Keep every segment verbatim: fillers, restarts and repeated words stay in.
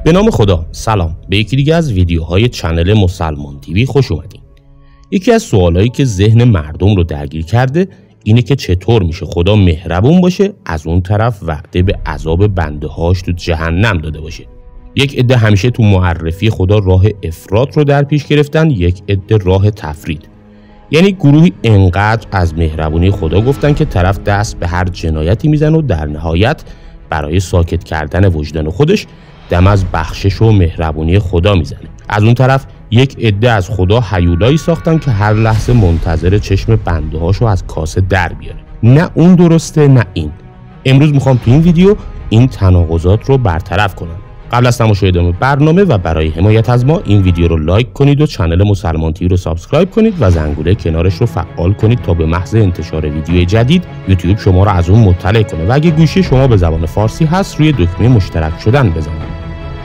به نام خدا. سلام، به یکی دیگه از ویدیوهای چنل مسلمان تیوی خوش اومدین. یکی از سوالایی که ذهن مردم رو درگیر کرده اینه که چطور میشه خدا مهربون باشه از اون طرف وعده به عذاب بنده هاش تو جهنم داده باشه. یک عده همیشه تو معرفی خدا راه افراط رو در پیش گرفتن، یک عده راه تفرید. یعنی گروهی انقدر از مهربونی خدا گفتن که طرف دست به هر جنایتی میزنه و در نهایت برای ساکت کردن وجدان خودش دم از بخشش و مهربونی خدا میزنه. از اون طرف یک عده از خدا هیولایی ساختن که هر لحظه منتظر چشم بنده هاشو از کاسه در بیاره. نه اون درسته نه این. امروز میخوام تو این ویدیو این تناقضات رو برطرف کنم. قبل از تماشای ادامه برنامه و برای حمایت از ما این ویدیو رو لایک کنید و کانال مسلمان تیوی رو سابسکرایب کنید و زنگوله کنارش رو فعال کنید تا به محض انتشار ویدیو جدید یوتیوب شما رو از اون مطلع کنه و اگه گوشی شما به زبان فارسی هست روی دکمه مشترک شدن بزنید.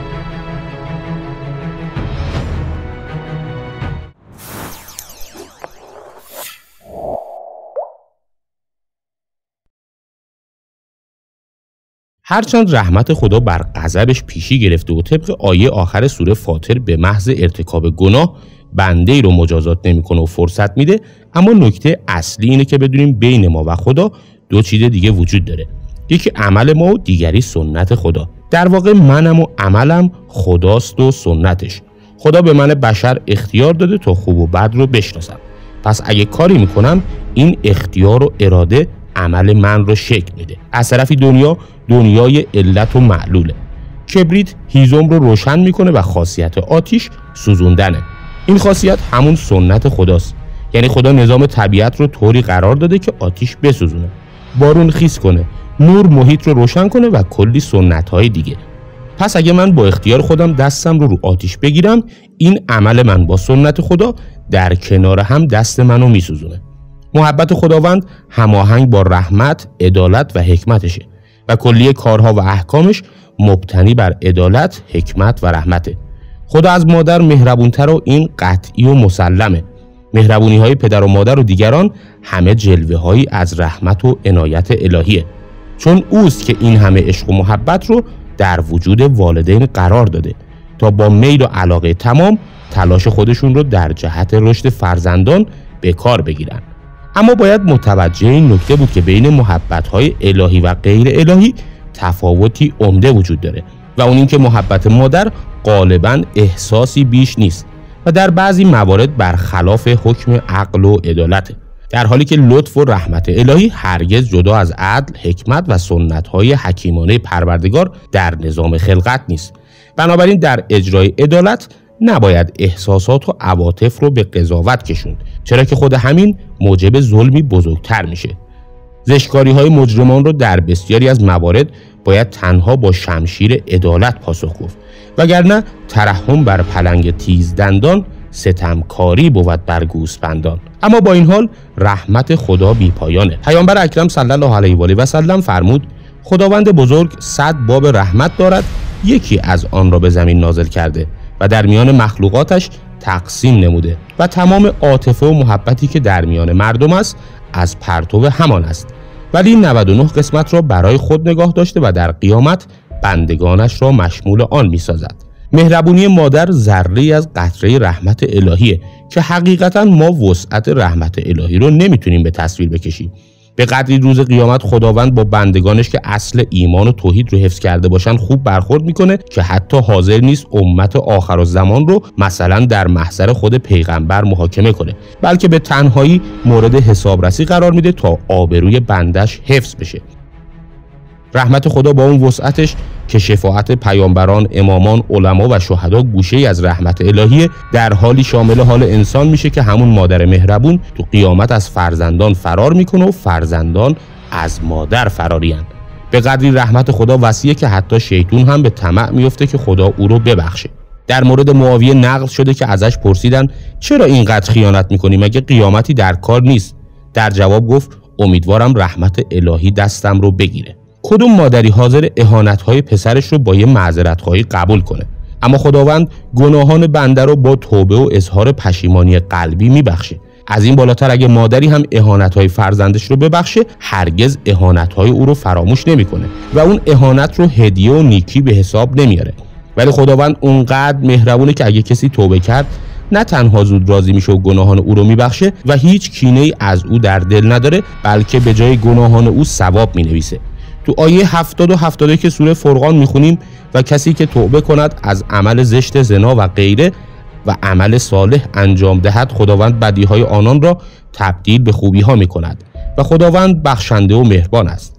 هرچند رحمت خدا بر غضبش پیشی گرفته و طبق آیه آخر سوره فاطر به محض ارتکاب گناه بنده ای رو مجازات نمیکنه و فرصت میده، اما نکته اصلی اینه که بدونیم بین ما و خدا دو چیز دیگه وجود داره. یکی عمل ما و دیگری سنت خدا. در واقع منم و عملم خداست و سنتش. خدا به من بشر اختیار داده تا خوب و بد رو بشناسم. پس اگه کاری میکنم این اختیار و اراده عمل من رو شکل میده. از طرفی دنیا دنیای علت و معلوله. کبریت هیزم رو روشن میکنه و خاصیت آتیش سوزوندنه. این خاصیت همون سنت خداست. یعنی خدا نظام طبیعت رو طوری قرار داده که آتیش بسوزونه، بارون خیس کنه، نور محیط رو روشن کنه و کلی سنت‌های دیگه. پس اگه من با اختیار خودم دستم رو رو آتیش بگیرم، این عمل من با سنت خدا در کنار هم دست منو میسوزونه. محبت خداوند هماهنگ با رحمت، عدالت و حکمتشه و کلیه کارها و احکامش مبتنی بر عدالت، حکمت و رحمته. خدا از مادر مهربونتر و این قطعی و مسلمه. مهربونی های پدر و مادر و دیگران همه جلوه هایی از رحمت و عنایت الهیه، چون اوست که این همه عشق و محبت رو در وجود والدین قرار داده تا با میل و علاقه تمام تلاش خودشون رو در جهت رشد فرزندان به کار بگیرن. اما باید متوجه این نکته بود که بین محبت‌های الهی و غیر الهی تفاوتی عمده وجود داره و اون این که محبت مادر غالباً احساسی بیش نیست و در بعضی موارد برخلاف حکم عقل و عدالته، در حالی که لطف و رحمت الهی هرگز جدا از عدل، حکمت و سنت‌های حکیمانه پروردگار در نظام خلقت نیست. بنابراین در اجرای عدالت نباید احساسات و عواطف رو به قضاوت کشوند، چرا که خود همین موجب ظلمی بزرگتر میشه. زشتکاری های مجرمان رو در بسیاری از موارد باید تنها با شمشیر عدالت پاسخ گفت، وگرنه ترحم بر پلنگ تیز دندان ستمکاری بود بر گوسپندان. اما با این حال رحمت خدا بی پایانه. پیامبر اکرم صلی الله علیه و آله و سلم فرمود خداوند بزرگ صد باب رحمت دارد، یکی از آن را به زمین نازل کرده و در میان مخلوقاتش تقسیم نموده و تمام عاطفه و محبتی که در میان مردم است از پرتو همان است، ولی نود و نه قسمت را برای خود نگاه داشته و در قیامت بندگانش را مشمول آن می سازد. مهربونی مادر ذره‌ای از قطره رحمت الهیه که حقیقتا ما وسعت رحمت الهی رو نمیتونیم به تصویر بکشیم. به قدری روز قیامت خداوند با بندگانش که اصل ایمان و توحید رو حفظ کرده باشن خوب برخورد میکنه که حتی حاضر نیست امت آخرالزمان رو مثلا در محضر خود پیغمبر محاکمه کنه، بلکه به تنهایی مورد حسابرسی قرار میده تا آبروی بندش حفظ بشه. رحمت خدا با اون وسعتش که شفاعت پیامبران، امامان، علما و شهدا گوشه‌ای از رحمت الهی در حالی شامل حال انسان میشه که همون مادر مهربون تو قیامت از فرزندان فرار میکنه و فرزندان از مادر فرارین. به قدری رحمت خدا وسیعه که حتی شیطان هم به طمع میفته که خدا او رو ببخشه. در مورد معاویه نقل شده که ازش پرسیدن چرا اینقدر خیانت میکنی، مگه قیامتی در کار نیست؟ در جواب گفت امیدوارم رحمت الهی دستم رو بگیره. کدوم مادری حاضر اهانت‌های پسرش رو با یه معذرت‌خواهی قبول کنه؟ اما خداوند گناهان بنده رو با توبه و اظهار پشیمانی قلبی میبخشه. از این بالاتر اگه مادری هم اهانت‌های فرزندش رو ببخشه هرگز اهانت‌های او رو فراموش نمی‌کنه و اون اهانت رو هدیه و نیکی به حساب نمیاره ولی خداوند اونقدر مهربونه که اگه کسی توبه کرد نه تنها زود راضی میشه و گناهان او رو میبخشه و هیچ کینه‌ای از او در دل نداره، بلکه به جای گناهان او ثواب مینویسه. تو آیه هفتاد و هفتاد و یک سوره فرقان میخونیم و کسی که توبه کند از عمل زشت زنا و غیره و عمل صالح انجام دهد، خداوند بدیهای آنان را تبدیل به خوبی ها میکند و خداوند بخشنده و مهربان است.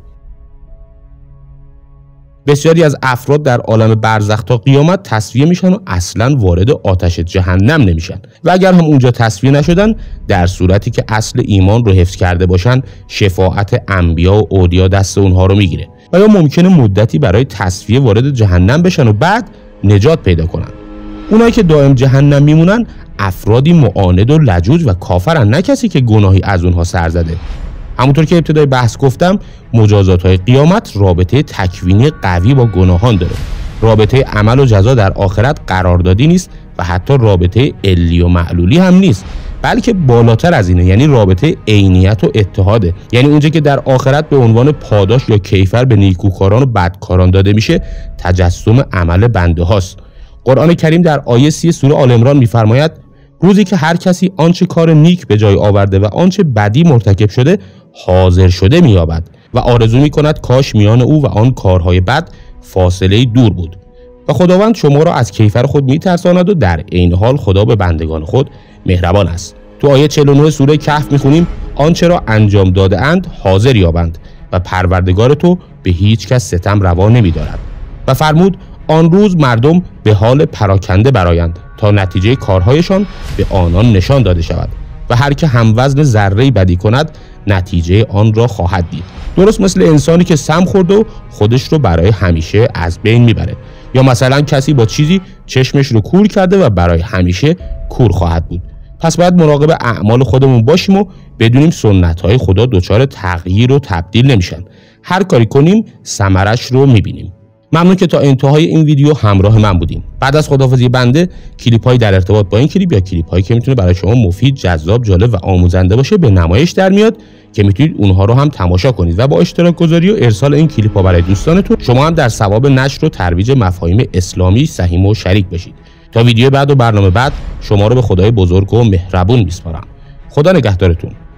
بسیاری از افراد در عالم برزخ تا قیامت تصفیه میشن و اصلا وارد آتش جهنم نمیشن و اگر هم اونجا تصفیه نشدن، در صورتی که اصل ایمان رو حفظ کرده باشن، شفاعت انبیا و اولیا دست اونها رو میگیره و یا ممکنه مدتی برای تصفیه وارد جهنم بشن و بعد نجات پیدا کنن. اونایی که دائم جهنم میمونن افرادی معاند و لجوج و کافرن، نه کسی که گناهی از اونها سر زده. همونطور که ابتدای بحث گفتم، مجازات های قیامت رابطه تکوینی قوی با گناهان داره. رابطه عمل و جزا در آخرت قراردادی نیست و حتی رابطه علی و معلولی هم نیست، بلکه بالاتر از اینه، یعنی رابطه عینیت و اتحاده. یعنی اونجا که در آخرت به عنوان پاداش یا کیفر به نیکوکاران و بدکاران داده میشه، تجسم عمل بنده هاست. قرآن کریم در آیه سی سوره آل عمران میفرماید روزی که هر کسی آنچه کار نیک به جای آورده و آنچه بدی مرتکب شده حاضر شده مییابد و آرزو میکند کاش میان او و آن کارهای بد فاصله دور بود و خداوند شما را از کیفر خود میترساند و در عین حال خدا به بندگان خود مهربان است. تو آیه چهل و نه سوره کهف میخونیم آنچه را انجام داده اند حاضر یابند و پروردگار تو به هیچ کس ستم روا نمیدارد و فرمود آن روز مردم به حال پراکنده برآیند تا نتیجه کارهایشان به آنان نشان داده شود و هر که هم وزن ذره‌ای بدی کند نتیجه آن را خواهد دید. درست مثل انسانی که سم خورد و خودش رو برای همیشه از بین میبره، یا مثلا کسی با چیزی چشمش رو کور کرده و برای همیشه کور خواهد بود. پس باید مراقب اعمال خودمون باشیم و بدونیم سنت‌های خدا دچار تغییر و تبدیل نمیشن. هر کاری کنیم ثمرش رو میبینیم. ممنون که تا انتهای این ویدیو همراه من بودین. بعد از خداحافظی بنده، کلیپ‌هایی در ارتباط با این کلیپ یا کلیپ‌هایی که میتونه برای شما مفید، جذاب، جالب و آموزنده باشه به نمایش در میاد که میتونید اونها رو هم تماشا کنید و با اشتراک گذاری و ارسال این کلیپ‌ها برای دوستانتون شما هم در ثواب نشر و ترویج مفاهیم اسلامی سهیم و شریک بشید. تا ویدیو بعد و برنامه بعد شما رو به خدای بزرگ و مهربون میسپارم. خدا نگهدارتون.